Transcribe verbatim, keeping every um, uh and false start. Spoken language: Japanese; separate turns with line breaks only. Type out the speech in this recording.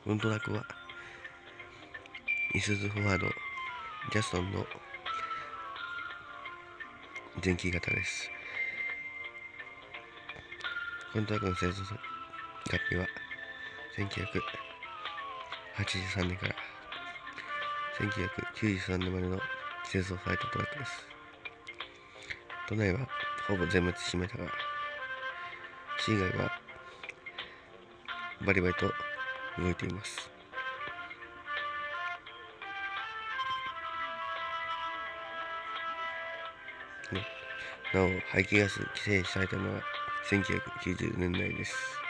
このトラックはイスズフォワードジャストンの前期型です。このトラックの製造月日はせんきゅうひゃくはちじゅうさんねんからせんきゅうひゃくきゅうじゅうさんねんまでの製造されたトラックです。都内はほぼ全滅しましたが、市外はバリバリと動いています。なお、排気ガス規制されたのはせんきゅうひゃくきゅうじゅうねんだいです。